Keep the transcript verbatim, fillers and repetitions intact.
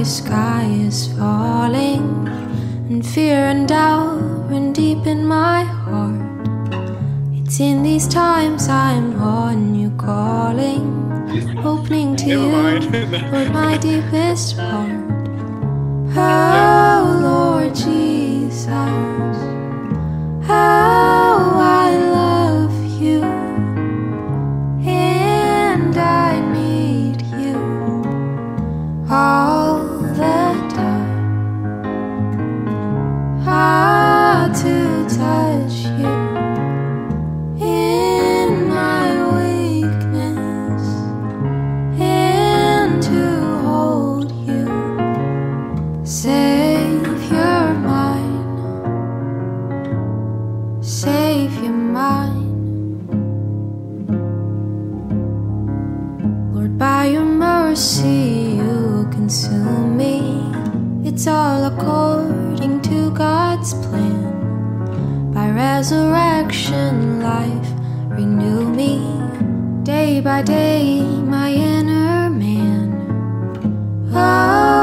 sky is falling, and fear and doubt run deep in my heart. It's in these times I'm on you calling, opening to you, Lord, my deepest part. Oh, Lord Jesus, how I love you, and I need you all the time. How to touch you in my weakness, and to hold you, Savior mine, Savior mine. Lord, by your mercy you consume me. It's all according to God's plan. By resurrection life renew me, day by day my inner man. Oh,